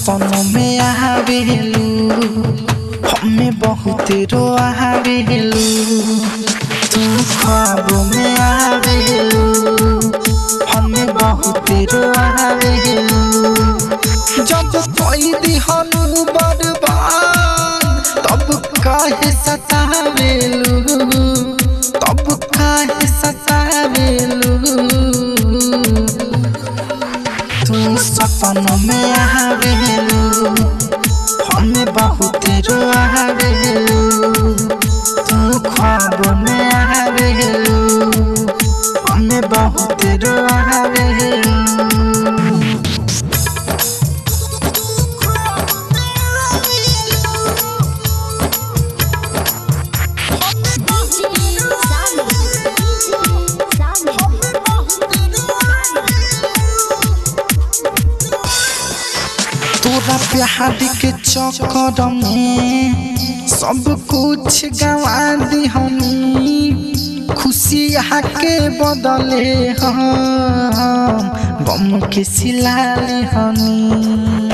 सपनों में आवेलू हमें बहुत रोआवेलू तू ख्वाबों में आवेलू हमें बहुत रोआवेलू जब कोई दिहनु बर्बाद तब काहे सतावेलू तब काहे सतावेलू तू सपनों में आवेलू हमें बहुत रोआवेलू तू ख्वाबों में आवेलू हमें बहुत रोआवेलू तोरा प्यार के चक्कर में सब कुछ गंवा दी हमी खुशी के बदले हम गम के सिला ले हमी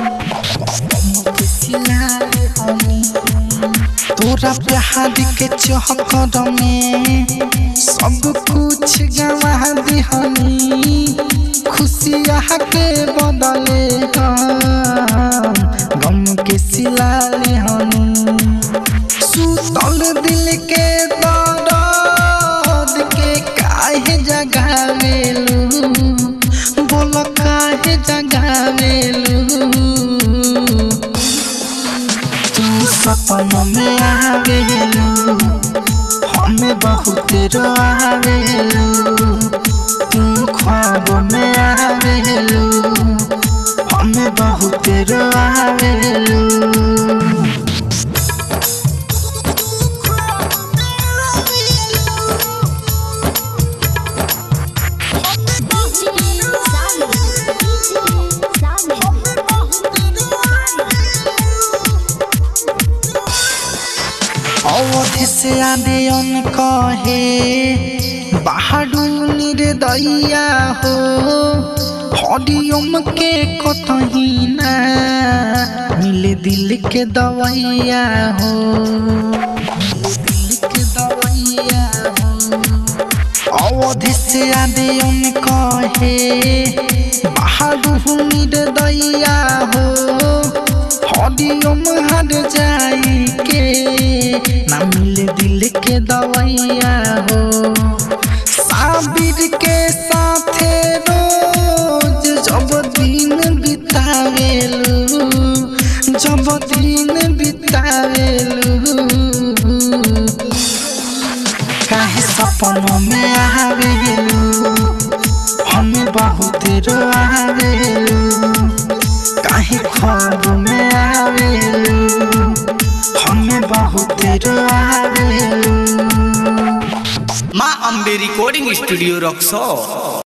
तोरा प्यार के चक्कर में सब कुछ गंवा दी हमी खुशी के बदले हम गम के सिला ले हमी सुतल दिल के दर्द के काहे जगावेलू बोल काहे जगावेलू तू सपनों में आवेलू हमें बहुत रोआवेलू तू ख्वाबों में आवेलू हमें बहुत रोआवेलू अवधि से आदेयन कहे बाहडू निर्दया हो हरिओम के कतही ना मिले दिल के दवैया हो अवधि से आदेयन कहे बाहडू निर्दया हो हरिओम हर जाई के ना मिले दिल के दवैया हो साबिर के साथे रोज जब दिन बितावेलू काहे सपनों में आवेलू हमें बहुत रोआवेलू काहे ख्वाब में आवेलू हमें बहुत रोआवेलू। माँ अम्बे रिकॉर्डिंग स्टूडियो रक्सौल।